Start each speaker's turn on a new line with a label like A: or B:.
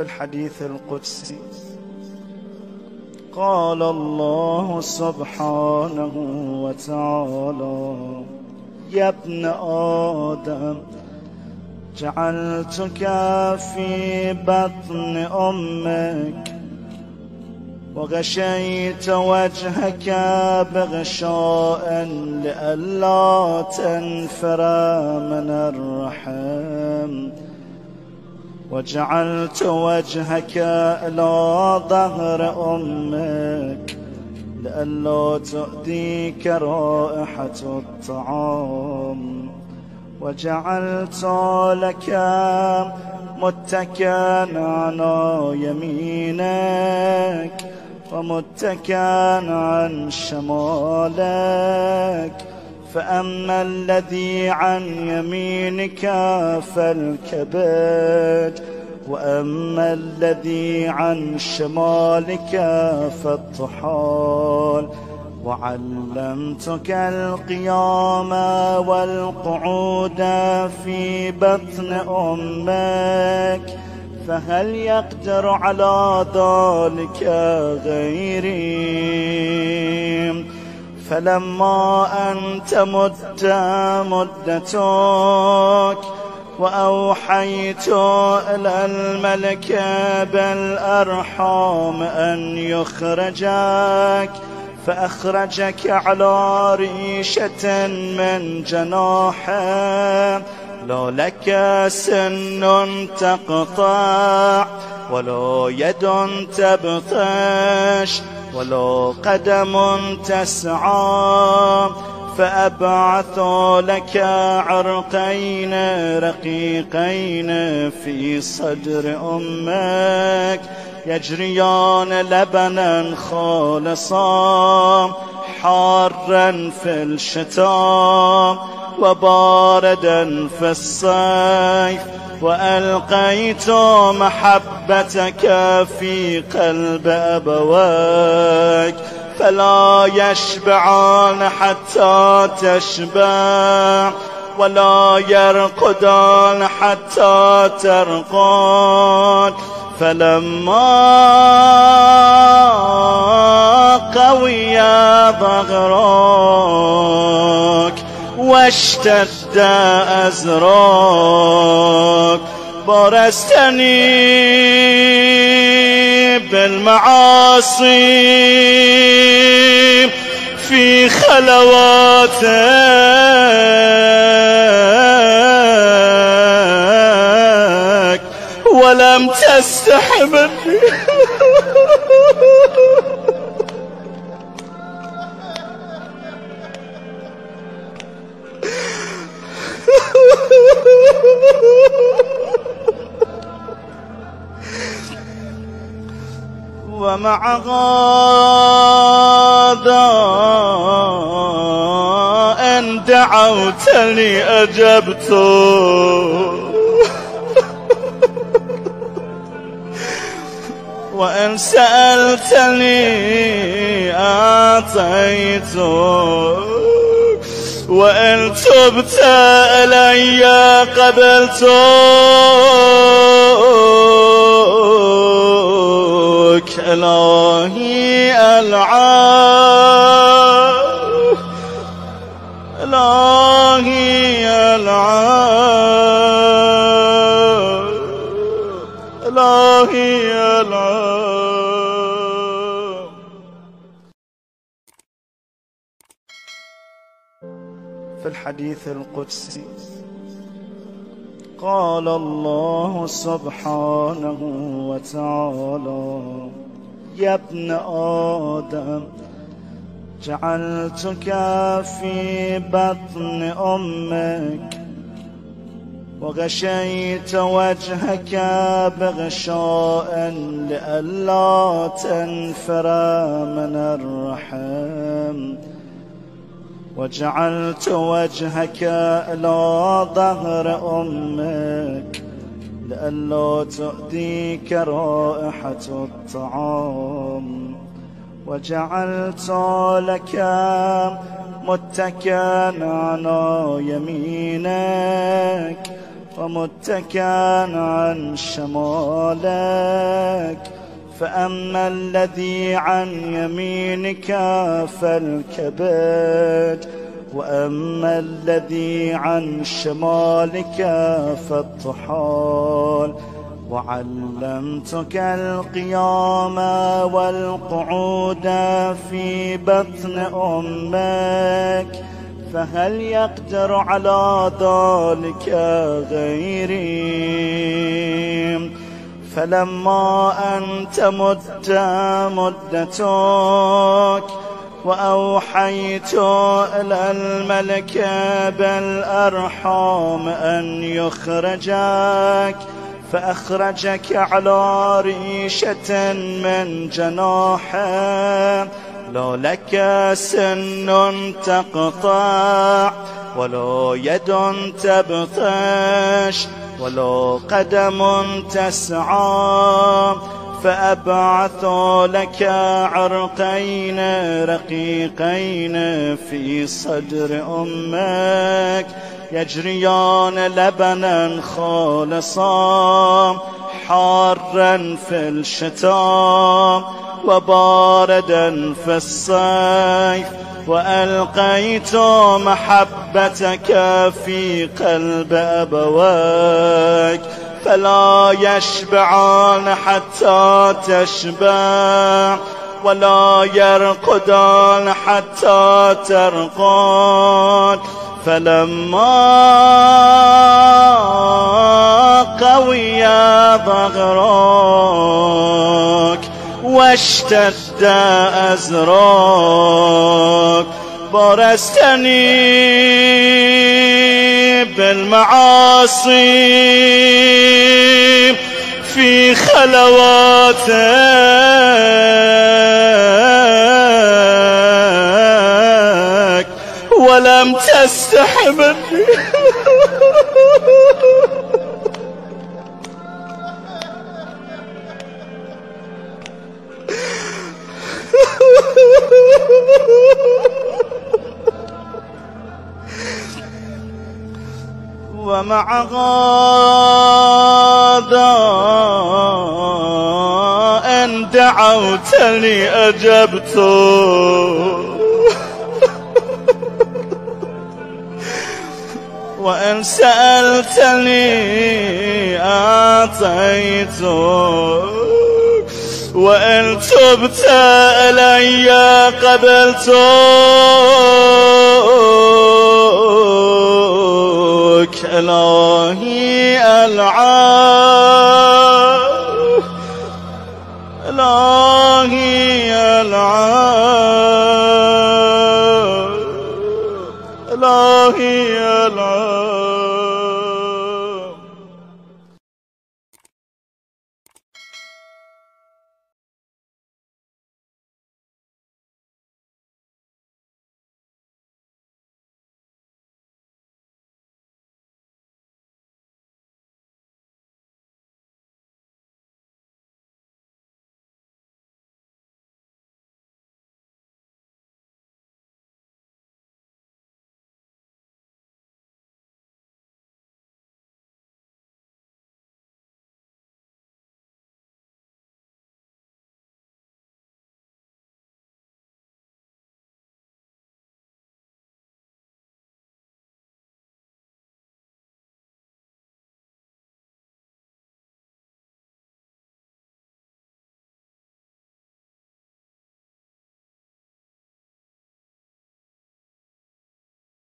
A: في الحديث القدسي قال الله سبحانه وتعالى: يا ابن آدم جعلتك في بطن أمك وغشيت وجهك بغشاء لئلا تنفر من الرحم، وجعلت وجهك إلى ظهر أمك لئلا تؤذيك رائحة الطعام، وجعلت لك متكئا على يمينك ومتكئا عن شمالك، فأما الذي عن يمينك فالكبد، وأما الذي عن شمالك فالطحال، وعلمتك القيام والقعود في بطن أمك، فهل يقدر على ذلك غيري؟ فلما أن تمد مدتك وأوحيت إلى الملك بالأرحام أن يخرجك، فأخرجك على ريشة من جناحه، لا لك سن تقطع ولا يد تبطش ولا قدم تسعى، فأبعث لك عرقين رقيقين في صدر أمك يجريان لبنا خالصا حارا في الشتاء وباردا في الصيف، وألقيت محبتك في قلب أبويك فلا يشبعان حتى تشبع ولا يرقدان حتى ترقد، فلما قوي ظهرك واشتد أزرك برزتني بالمعاصي في خلواتك ولم تستح مني. ومع هذا إن دعوتني أجبت وإن سألتني أعطيت، وإن تبت إلي قبلتك. إلهي العاب، إلهي العاب، إلهي العاب. في الحديث القدسي قال الله سبحانه وتعالى: يا ابن آدم جعلتك في بطن أمك وغشيت وجهك بغشاء لئلا تنفر من الرحم، وجعلت وجهك إلى ظهر أمك لئلا تؤذيك رائحة الطعام، وجعلت لك متكئا على يمينك ومتكئا عن شمالك. فأما الذي عن يمينك فالكبد، وأما الذي عن شمالك فالطحال. وعلمتك القيام والقعود في بطن أمك، فهل يقدر على ذلك غيري؟ فلما أن تمد مدتك وأوحيت إلى الملك بالأرحام أن يخرجك، فأخرجك على ريشة من جناحه، لا لك سن تقطع، ولا يد تبطش، ولا قدم تسعى. فأبعث لك عرقين رقيقين في صدر أمك، يجريان لبنا خالصا، حارا في الشتاء وباردا في الصيف. وألقيت محبتك في قلب أبويك، فلا يشبعان حتى تشبع، ولا يرقدان حتى ترقد. فلما قوي ظهرك واشتد أزرك، برزتني بالمعاصي في خلواتك، ولم تستح مني. ومع هذا إن دعوتني أجبت، وإن سألتني أعطيت، وإن تبت إلي قبلتك. إلهي العالم